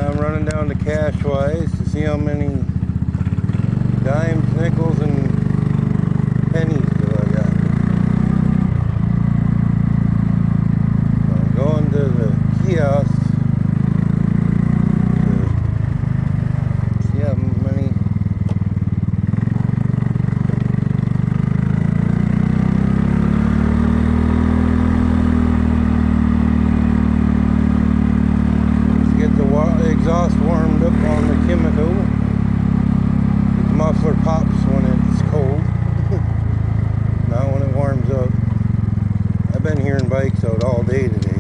I'm running down to Cashwise to see how many dimes, nickels, and pennies do I got. So I'm going to the kiosk to see how many. Exhaust warmed up on the kymco. The muffler pops when it's cold, not when it warms up. I've been hearing bikes out all day today.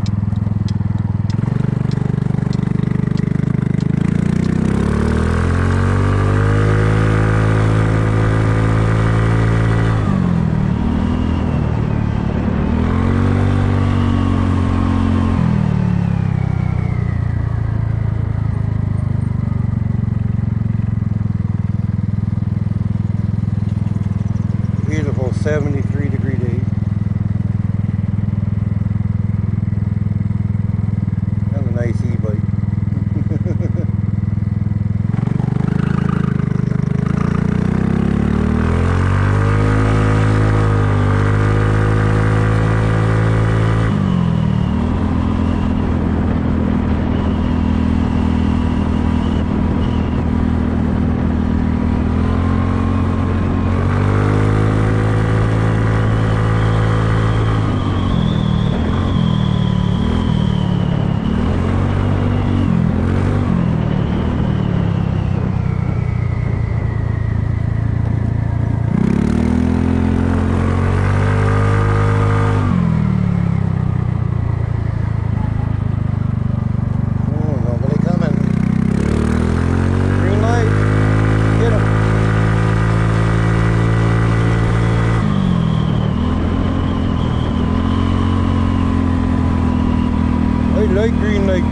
Beautiful 73-degree day. That's a nice e-bike. Light green light.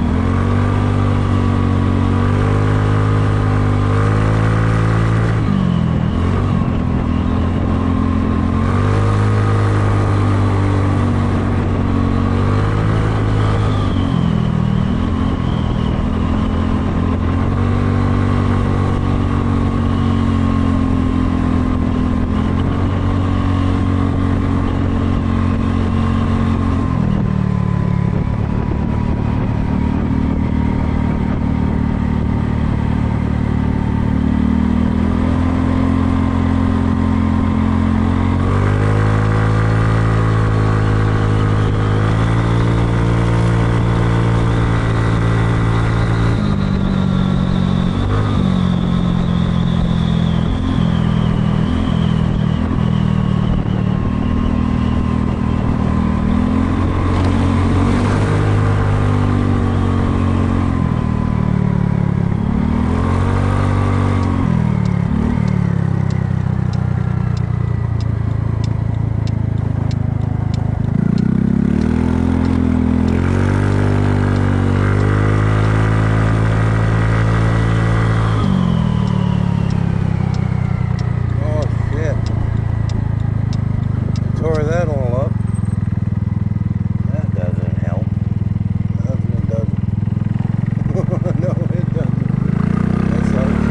Tore that all up. That doesn't help. Nothing, it doesn't. No, it doesn't. That sucks.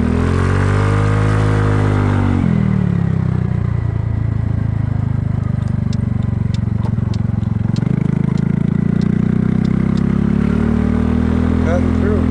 Cutting through.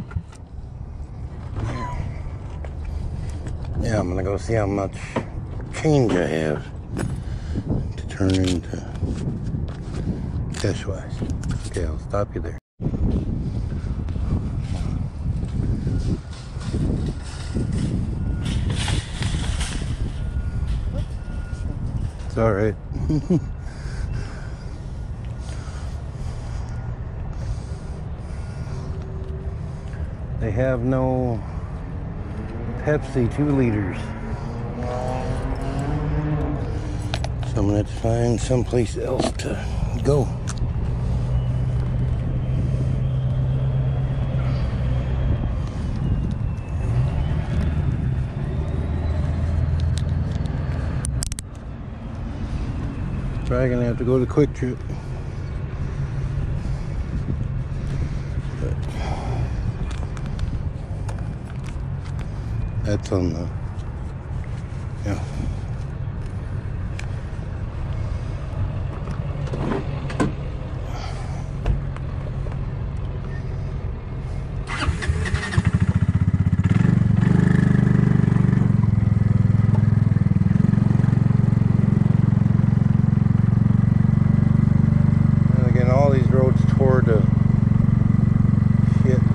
Yeah, I'm gonna go see how much change I have to turn into cash wise. Okay, I'll stop you there. It's all right. They have no Pepsi 2 liters. So I'm gonna have to find someplace else to go. Probably gonna have to go to Quick Trip. But that's on the, yeah. All these roads toward shit.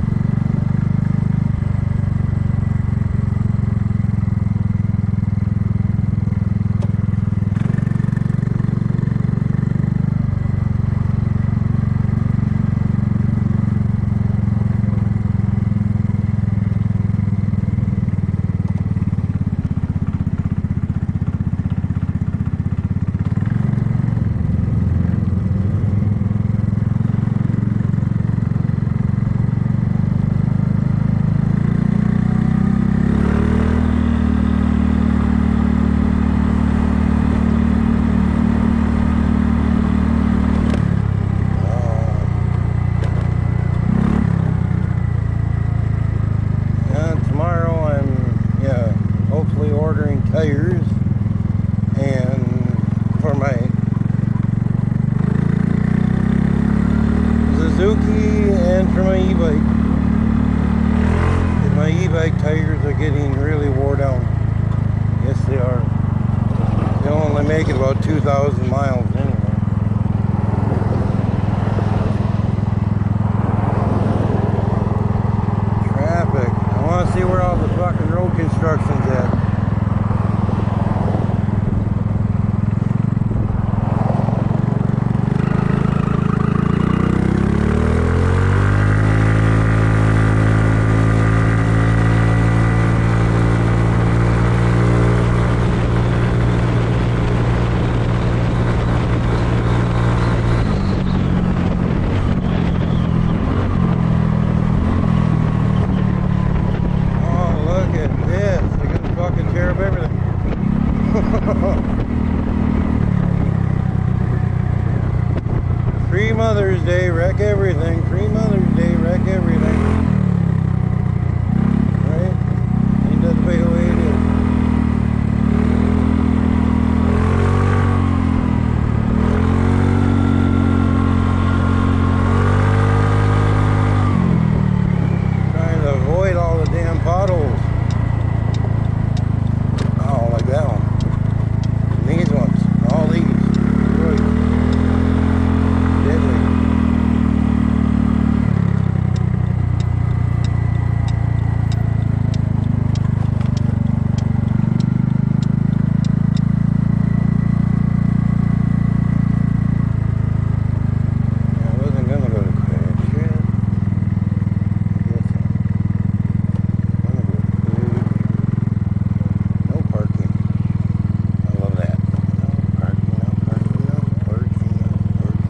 Tires and for my Suzuki and for my e-bike. My e-bike tires are getting really wore down. Yes, they are. They only make it about 2,000 miles anyway. Traffic. I want to see where all the fucking road construction's at. Pre-Mother's Day, wreck everything. Pre-Mother's Day, wreck everything. Right? Ain't that the way it is? Trying to avoid all the damn potholes. Oh, like that one. These ones. All these. Right. Deadly. I wasn't gonna go to crash yet. I guess I'm gonna go to food. No parking. I love that. No parking, no parking, no parking, no parking.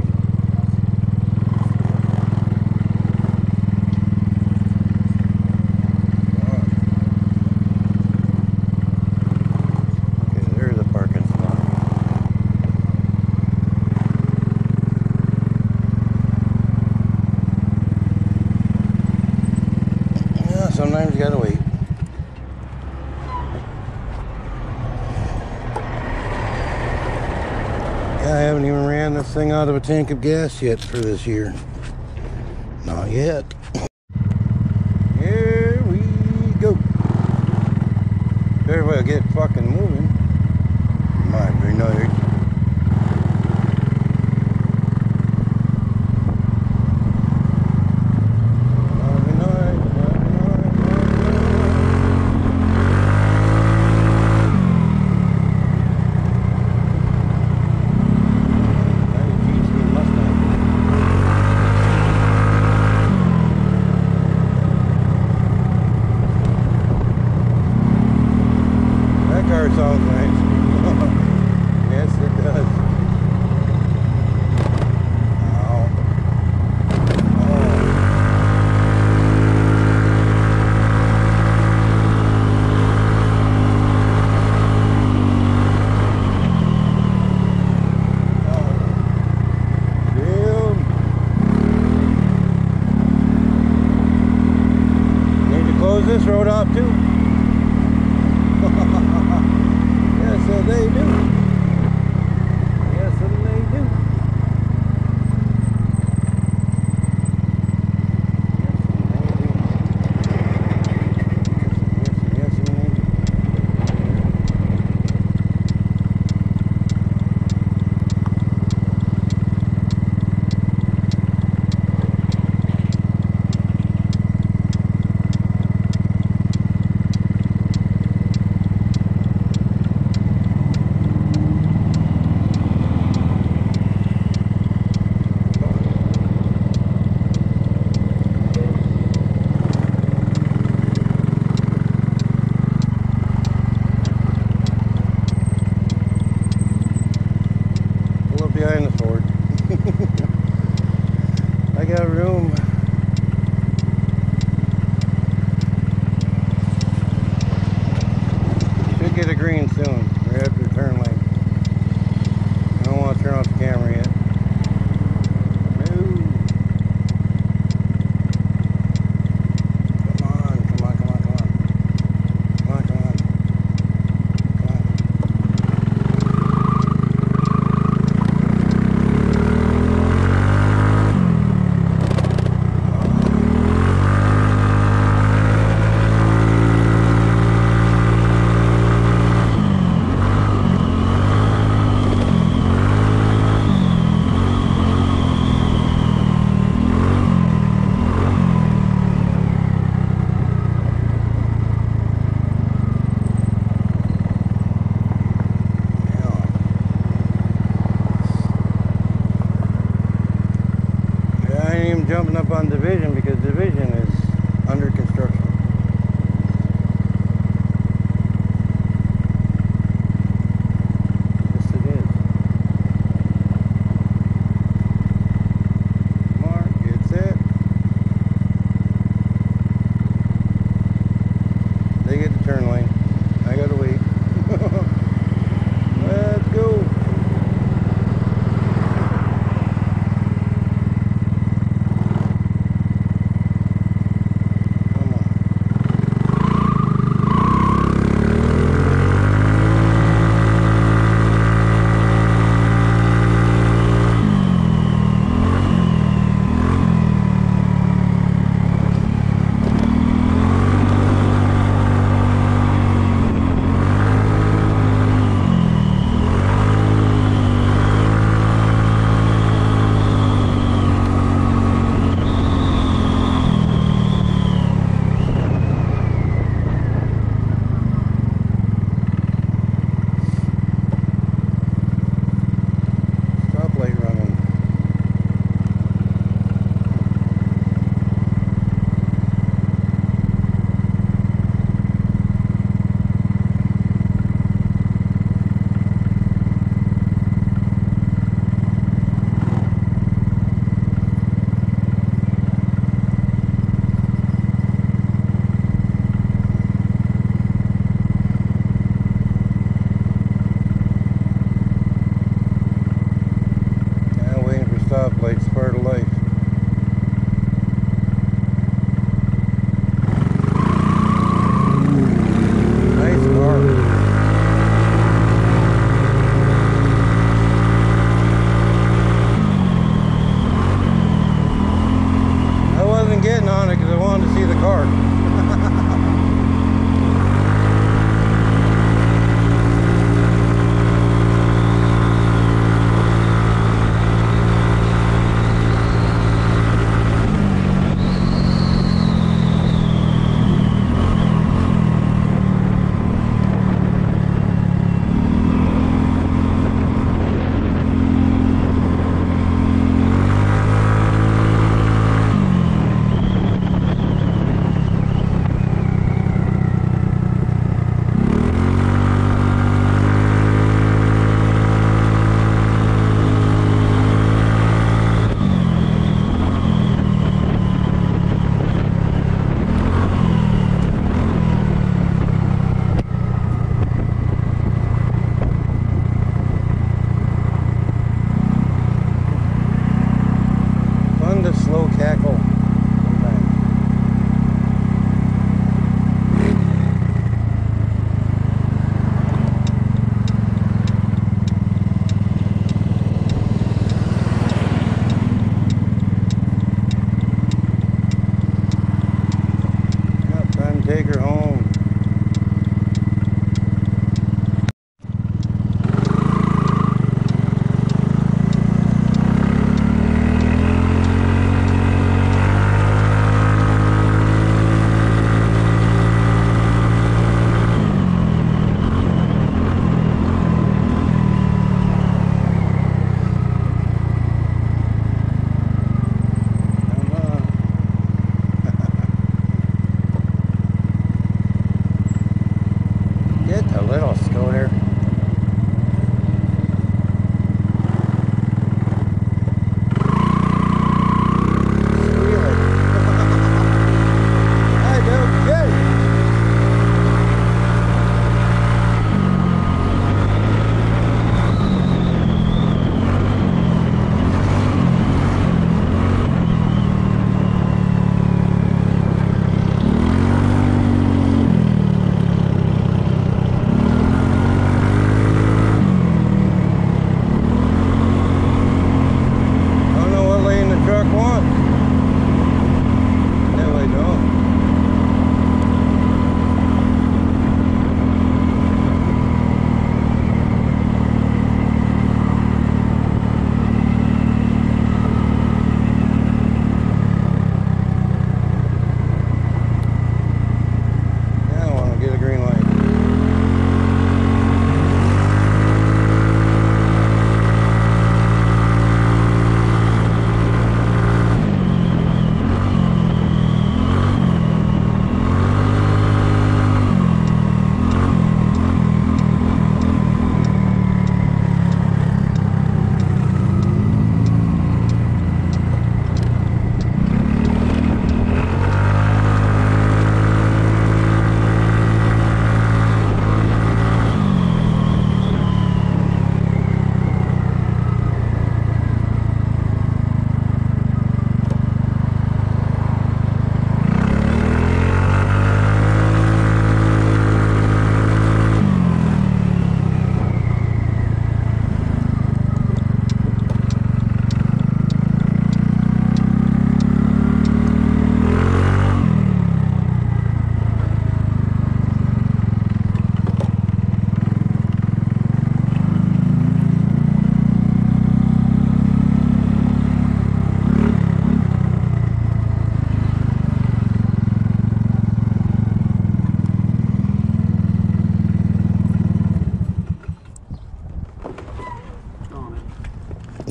Okay, there's a parking spot. Yeah, sometimes you gotta wait. Yeah, I haven't even ran this thing out of a tank of gas yet for this year. Not yet. Here we go. Everybody get fucking moving. car sounds nice. Yes, it does. Ow. Close this road off too. Yes, they do. Yes, they do. Yes, they do. Behind the Ford. I got room. Should get a green soon, right after the turn lane. I don't want to turn off the camera yet. No. Come on. Jumping up on Division because Division is under construction. Yes, it is. Mark, get set. They get the turn lane. I gotta wait. Let's go. Come on.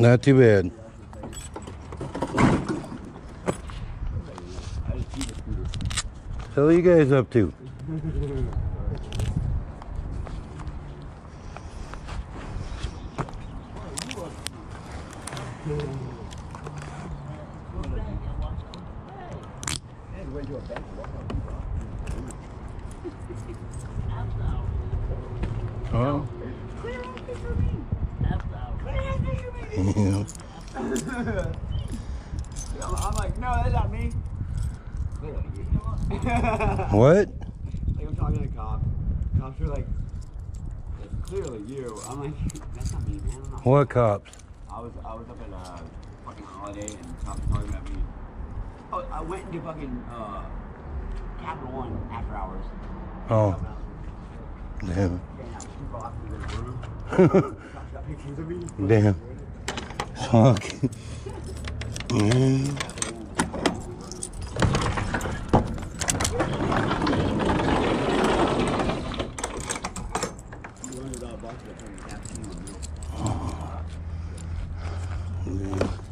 Not too bad. So what are you guys up to? Oh. Yeah. I'm like, no, that's not me. What? Like I'm talking to the cop. Cops are like, it's clearly you. I'm like, that's not me, man. I'm not. What cops? I was up at a fucking holiday and cops were talking about me. Oh, I went into fucking Capital One after hours. Oh. Damn. Damn. Fuck. Mm. Oh. Yeah.